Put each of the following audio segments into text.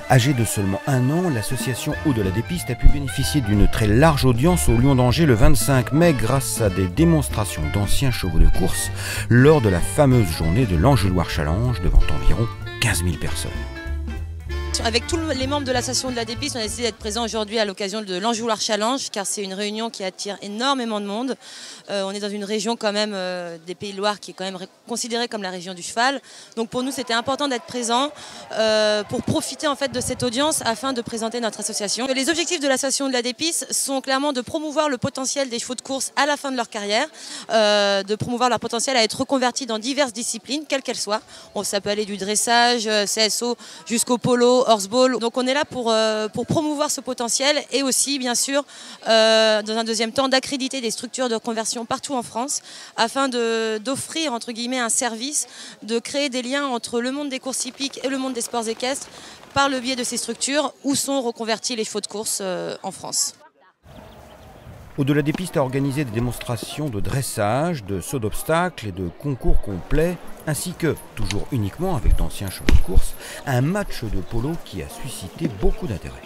Âgée de seulement 1 an, l'association Au-delà des pistes a pu bénéficier d'une très large audience au Lion d'Angers le 25 mai grâce à des démonstrations d'anciens chevaux de course lors de la fameuse journée de l'Angeloire Challenge devant environ 15 000 personnes. Avec tous les membres de l'association de la Dépiste, on a décidé d'être présents aujourd'hui à l'occasion de l'Angeloire Challenge, car c'est une réunion qui attire énormément de monde. On est dans une région quand même des Pays de Loire qui est quand même considérée comme la région du cheval. Donc pour nous, c'était important d'être présents pour profiter en fait de cette audience afin de présenter notre association. Les objectifs de l'association de la Dépiste sont clairement de promouvoir le potentiel des chevaux de course à la fin de leur carrière, de promouvoir leur potentiel à être reconvertis dans diverses disciplines, quelles qu'elles soient. Ça peut aller du dressage, CSO, jusqu'au polo, horseball. Donc on est là pour promouvoir ce potentiel et aussi bien sûr dans un deuxième temps d'accréditer des structures de conversion partout en France afin d'offrir entre guillemets un service, de créer des liens entre le monde des courses hippiques et le monde des sports équestres par le biais de ces structures où sont reconvertis les chevaux de course en France. Au-delà des pistes a organisé des démonstrations de dressage, de saut d'obstacles et de concours complets, ainsi que, toujours uniquement avec d'anciens chevaux de course, un match de polo qui a suscité beaucoup d'intérêt.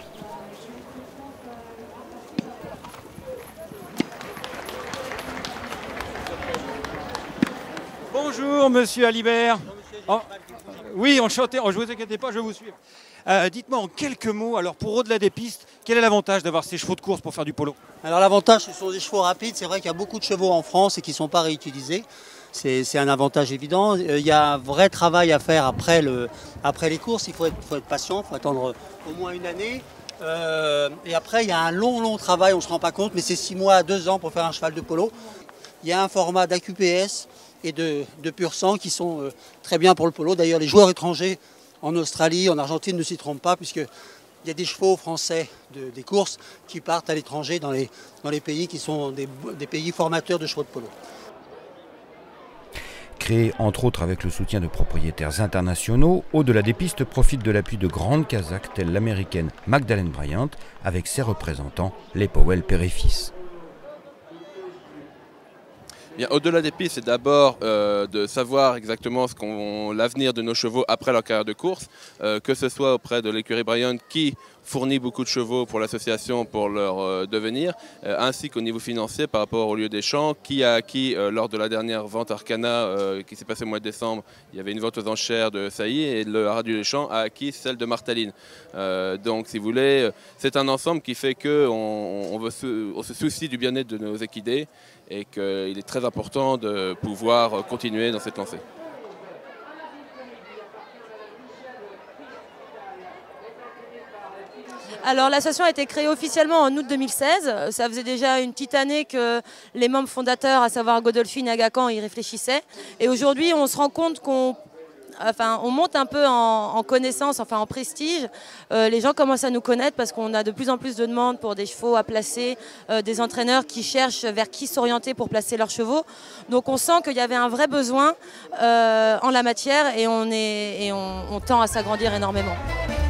Bonjour Monsieur Alibert. Oui, enchanté, je ne vous inquiétez pas, je vais vous suivre. Dites-moi en quelques mots, alors pour Au-delà des pistes, quel est l'avantage d'avoir ces chevaux de course pour faire du polo? Alors l'avantage, ce sont des chevaux rapides. C'est vrai qu'il y a beaucoup de chevaux en France et qui ne sont pas réutilisés. C'est un avantage évident. Il y a un vrai travail à faire après les courses. Il faut être patient, il faut attendre au moins une année. Et après, il y a un long travail, on ne se rend pas compte, mais c'est 6 mois à 2 ans pour faire un cheval de polo. Il y a un format d'AQPS et de pur sang qui sont très bien pour le polo. D'ailleurs, les joueurs étrangers en Australie, en Argentine ne s'y trompent pas, puisqu'il y a des chevaux français des courses qui partent à l'étranger dans les pays qui sont des pays formateurs de chevaux de polo. Créé entre autres avec le soutien de propriétaires internationaux, Au-delà des pistes profite de l'appui de grandes Kazakhs telles l'américaine Magdalene Bryant avec ses représentants, les Powell père et fils. Au-delà des pistes, c'est d'abord de savoir exactement l'avenir de nos chevaux après leur carrière de course, que ce soit auprès de l'écurie Bryant qui fournit beaucoup de chevaux pour l'association pour leur devenir, ainsi qu'au niveau financier par rapport au lieu des champs, qui a acquis lors de la dernière vente Arcana qui s'est passée au mois de décembre, il y avait une vente aux enchères de Sailly et le Haras-du des Champs a acquis celle de Martaline. Donc si vous voulez, c'est un ensemble qui fait qu'on se soucie du bien-être de nos équidés et qu'il est très important de pouvoir continuer dans cette lancée. Alors l'association a été créée officiellement en août 2016. Ça faisait déjà une petite année que les membres fondateurs, à savoir Godolphin et Agacan, y réfléchissaient. Et aujourd'hui, on se rend compte qu'on monte un peu en connaissance, en prestige. Les gens commencent à nous connaître parce qu'on a de plus en plus de demandes pour des chevaux à placer, des entraîneurs qui cherchent vers qui s'orienter pour placer leurs chevaux. Donc on sent qu'il y avait un vrai besoin en la matière et on tend à s'agrandir énormément.